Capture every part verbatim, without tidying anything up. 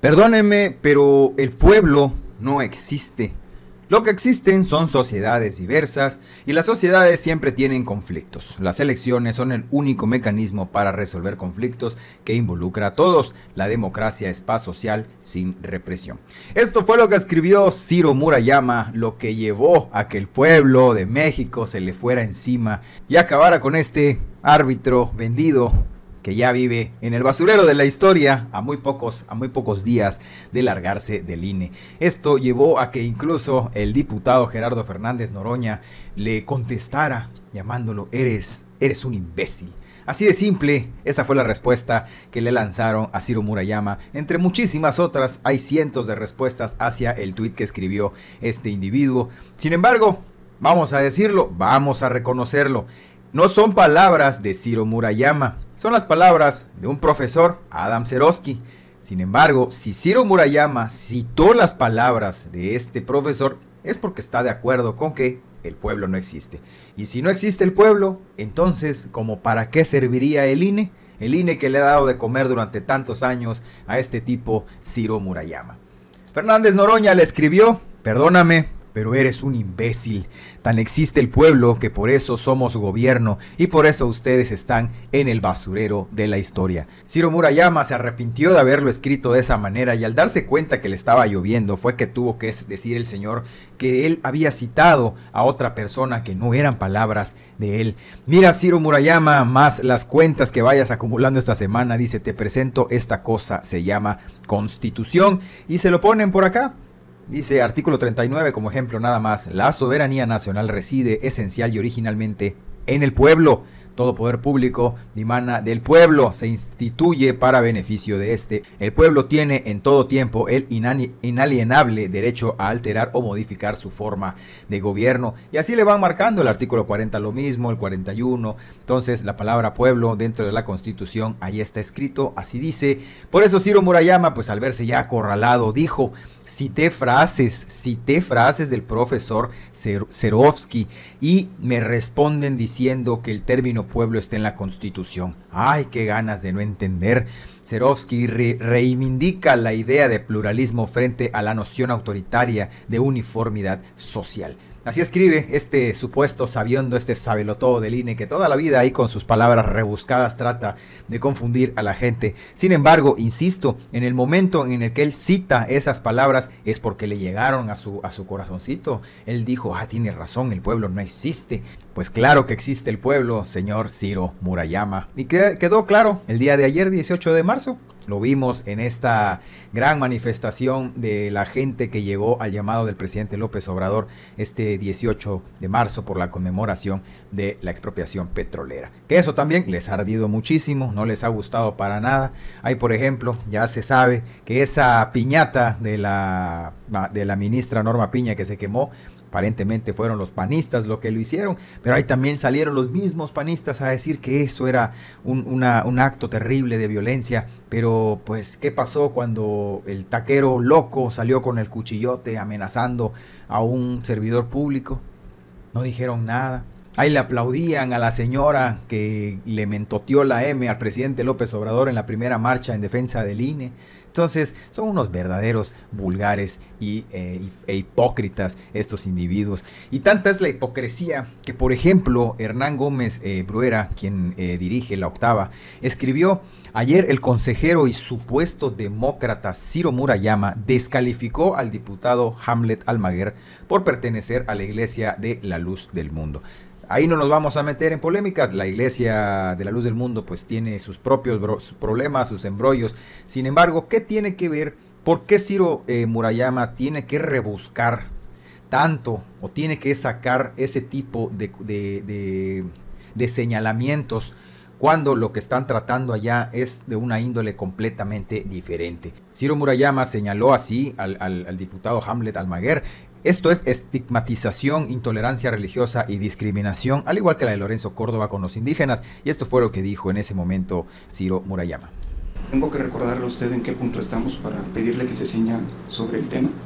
Perdónenme, pero el pueblo no existe. Lo que existen son sociedades diversas y las sociedades siempre tienen conflictos. Las elecciones son el único mecanismo para resolver conflictos que involucra a todos. La democracia es paz social sin represión. Esto fue lo que escribió Ciro Murayama, lo que llevó a que el pueblo de México se le fuera encima y acabara con este árbitro vendido que ya vive en el basurero de la historia a muy pocos, a muy pocos días de largarse del I N E. Esto llevó a que incluso el diputado Gerardo Fernández Noroña le contestara llamándolo eres, eres un imbécil. Así de simple, esa fue la respuesta que le lanzaron a Ciro Murayama. Entre muchísimas otras, hay cientos de respuestas hacia el tuit que escribió este individuo. Sin embargo, vamos a decirlo, vamos a reconocerlo. No son palabras de Ciro Murayama, son las palabras de un profesor, Adam Cerovsky. Sin embargo, si Ciro Murayama citó las palabras de este profesor, es porque está de acuerdo con que el pueblo no existe. Y si no existe el pueblo, entonces, ¿como para qué serviría el I N E? El I N E que le ha dado de comer durante tantos años a este tipo, Ciro Murayama. Fernández Noroña le escribió, perdóname, pero eres un imbécil. Tan existe el pueblo que por eso somos gobierno y por eso ustedes están en el basurero de la historia. Ciro Murayama se arrepintió de haberlo escrito de esa manera y al darse cuenta que le estaba lloviendo fue que tuvo que decir el señor que él había citado a otra persona que no eran palabras de él. Mira, Ciro Murayama, más las cuentas que vayas acumulando esta semana, dice, te presento esta cosa, se llama Constitución y se lo ponen por acá. Dice artículo treinta y nueve como ejemplo nada más, la soberanía nacional reside esencial y originalmente en el pueblo. Todo poder público dimana del pueblo, se instituye para beneficio de este. El pueblo tiene en todo tiempo el inalienable derecho a alterar o modificar su forma de gobierno. Y así le van marcando el artículo cuarenta lo mismo, el cuarenta y uno. Entonces la palabra pueblo dentro de la Constitución, ahí está escrito, así dice. Por eso Ciro Murayama, pues al verse ya acorralado, dijo, cité frases, cité frases del profesor Cerovsky y me responden diciendo que el término pueblo está en la Constitución. Ay, qué ganas de no entender. Cerovsky re reivindica la idea de pluralismo frente a la noción autoritaria de uniformidad social. Así escribe este supuesto sabiondo, este sabelotodo del I N E que toda la vida ahí con sus palabras rebuscadas trata de confundir a la gente. Sin embargo, insisto, en el momento en el que él cita esas palabras es porque le llegaron a su, a su corazoncito. Él dijo, ah, tiene razón, el pueblo no existe. Pues claro que existe el pueblo, señor Ciro Murayama. Y quedó claro el día de ayer, dieciocho de marzo. Lo vimos en esta gran manifestación de la gente que llegó al llamado del presidente López Obrador este dieciocho de marzo por la conmemoración de la expropiación petrolera. Que eso también les ha ardido muchísimo, no les ha gustado para nada. Hay, por ejemplo, ya se sabe que esa piñata de la, de la ministra Norma Piña que se quemó, aparentemente fueron los panistas lo que lo hicieron, pero ahí también salieron los mismos panistas a decir que eso era un, una, un acto terrible de violencia. Pero pues, ¿qué pasó cuando el taquero loco salió con el cuchillote amenazando a un servidor público? No dijeron nada. Ahí le aplaudían a la señora que le mentoteó la M al presidente López Obrador en la primera marcha en defensa del I N E. Entonces, son unos verdaderos vulgares y, eh, e hipócritas estos individuos. Y tanta es la hipocresía que, por ejemplo, Hernán Gómez eh, Bruera, quien eh, dirige La Octava, escribió: ayer el consejero y supuesto demócrata Ciro Murayama descalificó al diputado Hamlet Almaguer por pertenecer a la Iglesia de la Luz del Mundo. Ahí no nos vamos a meter en polémicas, la Iglesia de la Luz del Mundo pues tiene sus propios sus problemas, sus embrollos. Sin embargo, ¿qué tiene que ver? ¿Por qué Ciro eh, Murayama tiene que rebuscar tanto o tiene que sacar ese tipo de, de, de, de señalamientos cuando lo que están tratando allá es de una índole completamente diferente? Ciro Murayama señaló así al, al, al diputado Hamlet Almaguer. Esto es estigmatización, intolerancia religiosa y discriminación, al igual que la de Lorenzo Córdoba con los indígenas, y esto fue lo que dijo en ese momento Ciro Murayama. ¿Tengo que recordarle a usted en qué punto estamos para pedirle que se ciña sobre el tema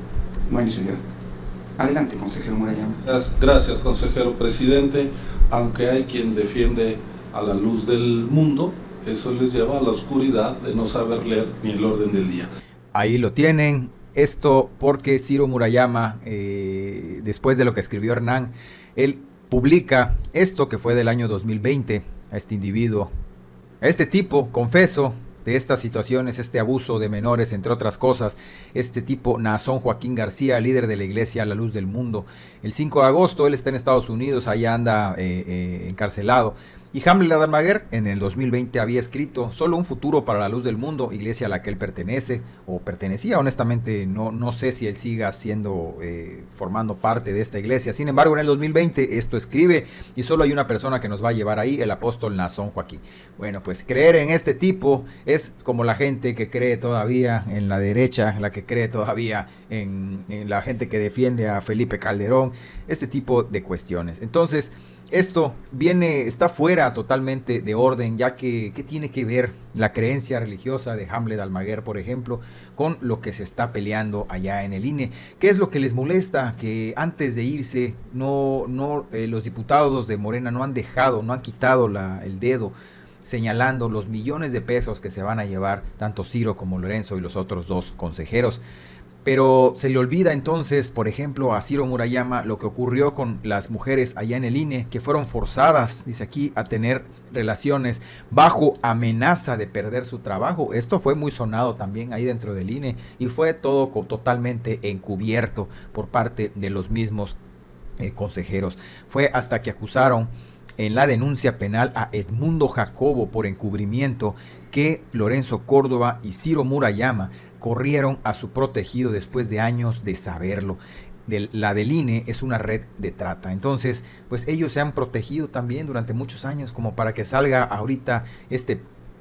o no hay necesidad? Adelante, consejero Murayama. Gracias, gracias, consejero presidente. Aunque hay quien defiende a la luz del mundo, eso les lleva a la oscuridad de no saber leer ni el orden del día. Ahí lo tienen. Esto porque Ciro Murayama, eh, después de lo que escribió Hernán, él publica esto que fue del año dos mil veinte, a este individuo, a este tipo, confeso, de estas situaciones, este abuso de menores, entre otras cosas, este tipo, Naasón Joaquín García, líder de la iglesia a la luz del mundo. El cinco de agosto, él está en Estados Unidos, allá anda eh, eh, encarcelado. Y Hamlet Almaguer en el dos mil veinte había escrito Solo un futuro para la luz del mundo, iglesia a la que él pertenece, o pertenecía, honestamente no, no sé si él siga siendo, eh, formando parte de esta iglesia. Sin embargo, en el dos mil veinte esto escribe y solo hay una persona que nos va a llevar ahí, el apóstol Naasón Joaquín. Bueno, pues creer en este tipo es como la gente que cree todavía en la derecha, la que cree todavía en, en la gente que defiende a Felipe Calderón, este tipo de cuestiones. Entonces, esto viene, está fuera totalmente de orden, ya que ¿qué tiene que ver la creencia religiosa de Hamlet Almaguer, por ejemplo, con lo que se está peleando allá en el I N E? ¿Qué es lo que les molesta? Que antes de irse, no, no, eh, los diputados de Morena no han dejado, no han quitado la, el dedo, señalando los millones de pesos que se van a llevar tanto Ciro como Lorenzo y los otros dos consejeros. Pero se le olvida entonces, por ejemplo, a Ciro Murayama lo que ocurrió con las mujeres allá en el I N E, que fueron forzadas, dice aquí, a tener relaciones bajo amenaza de perder su trabajo. Esto fue muy sonado también ahí dentro del I N E y fue todo totalmente encubierto por parte de los mismos eh, consejeros. Fue hasta que acusaron en la denuncia penal a Edmundo Jacobo por encubrimiento que Lorenzo Córdoba y Ciro Murayama corrieron a su protegido después de años de saberlo. De, la del I N E es una red de trata. Entonces, pues ellos se han protegido también durante muchos años como para que salga ahorita este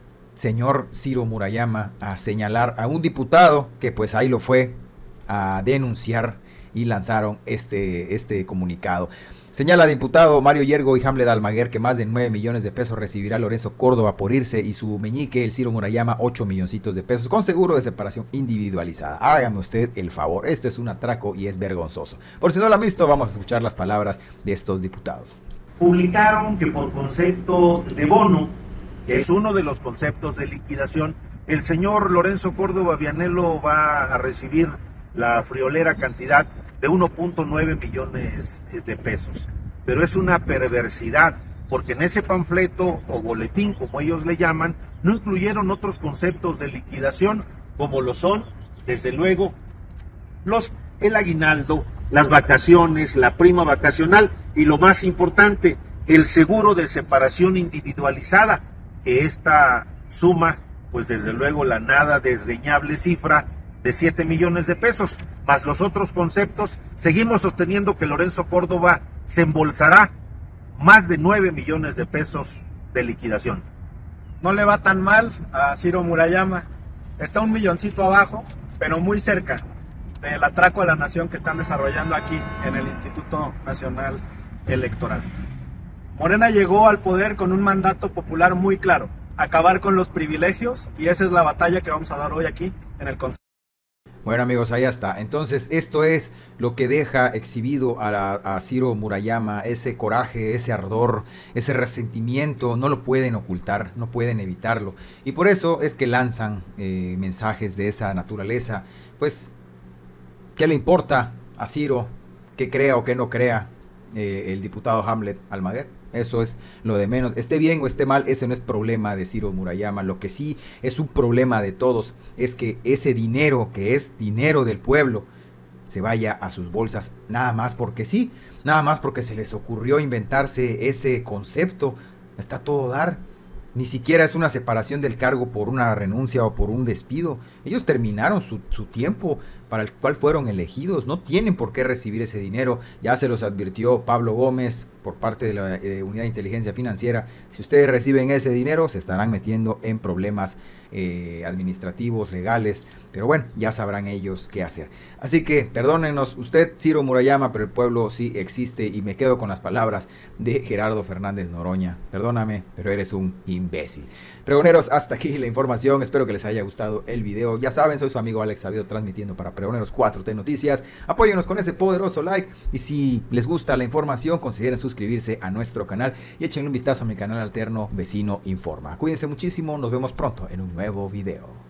señor Ciro Murayama a señalar a un diputado que pues ahí lo fue a denunciar y lanzaron este, este comunicado. Señala diputado Mario Yergo y Hamlet Almaguer que más de nueve millones de pesos recibirá Lorenzo Córdoba por irse y su meñique, el Ciro Murayama, ocho milloncitos de pesos con seguro de separación individualizada. Hágame usted el favor, esto es un atraco y es vergonzoso. Por si no lo han visto, vamos a escuchar las palabras de estos diputados. Publicaron que por concepto de bono, que es uno de los conceptos de liquidación, el señor Lorenzo Córdoba Vianello va a recibir la friolera cantidad de uno punto nueve millones de pesos. Pero es una perversidad, porque en ese panfleto o boletín, como ellos le llaman, no incluyeron otros conceptos de liquidación, como lo son, desde luego, los, el aguinaldo, las vacaciones, la prima vacacional y lo más importante, el seguro de separación individualizada, que esta suma, pues desde luego la nada desdeñable cifra de siete millones de pesos, más los otros conceptos. Seguimos sosteniendo que Lorenzo Córdoba se embolsará más de nueve millones de pesos de liquidación. No le va tan mal a Ciro Murayama, está un milloncito abajo, pero muy cerca del atraco a la nación que están desarrollando aquí en el Instituto Nacional Electoral. Morena llegó al poder con un mandato popular muy claro, acabar con los privilegios, y esa es la batalla que vamos a dar hoy aquí en el Consejo. Bueno amigos, ahí está. Entonces esto es lo que deja exhibido a, la, a Ciro Murayama, ese coraje, ese ardor, ese resentimiento, no lo pueden ocultar, no pueden evitarlo. Y por eso es que lanzan eh, mensajes de esa naturaleza. Pues, ¿qué le importa a Ciro que crea o que no crea eh, el diputado Hamlet Almaguer? Eso es lo de menos. Esté bien o esté mal, ese no es problema de Ciro Murayama. Lo que sí es un problema de todos es que ese dinero, que es dinero del pueblo, se vaya a sus bolsas nada más porque sí, nada más porque se les ocurrió inventarse ese concepto. Está todo dar. Ni siquiera es una separación del cargo por una renuncia o por un despido. Ellos terminaron su, su tiempo para el cual fueron elegidos. No tienen por qué recibir ese dinero. Ya se los advirtió Pablo Gómez por parte de la eh, Unidad de Inteligencia Financiera. Si ustedes reciben ese dinero, se estarán metiendo en problemas eh, administrativos, legales. Pero bueno, ya sabrán ellos qué hacer. Así que perdónenos usted, Ciro Murayama, pero el pueblo sí existe. Y me quedo con las palabras de Gerardo Fernández Noroña. Perdóname, pero eres un imbécil. Pregoneros, hasta aquí la información. Espero que les haya gustado el video. Ya saben, soy su amigo Alex Sabido transmitiendo para Pregoneros cuatro T Noticias. Apóyenos con ese poderoso like. Y si les gusta la información, consideren suscribirse a nuestro canal. Y échenle un vistazo a mi canal alterno Vecino Informa. Cuídense muchísimo. Nos vemos pronto en un nuevo video.